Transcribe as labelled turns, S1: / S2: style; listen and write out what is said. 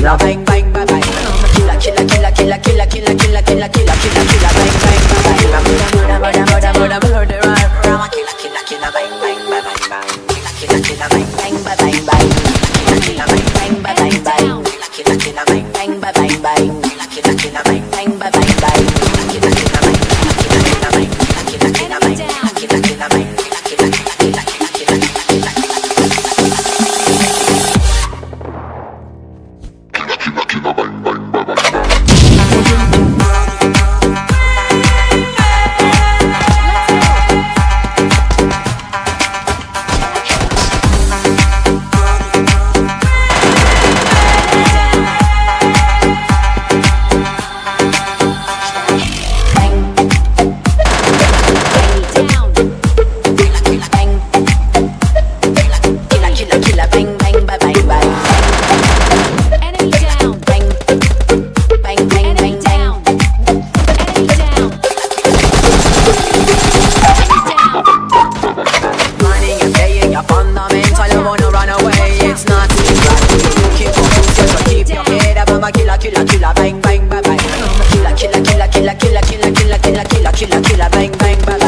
S1: killer, bang bang bang bang. Killer, killer, killer, killer, killer, killer, killer, killer, killer, killer, killer, bang bang bang bang. I'm a killer, killer, killer, bang bang bang bang bang. Killer, killer, bang bang bang bang bang. Killer, killer, bang bang bang bang bang. Killer, killer, bang bang bang bang bang. Killer, killer, bang bang bang bang bang. Killer, killer, bang, killer, killer, bang, killer, killer, bang, killer, killer, bang, killer, killer, killer, killer, killer, killer, bang bang bang bang. Killer, killer, killer, killer, killer, killer, killer, killer, killer, killer, killer, bang bang bang.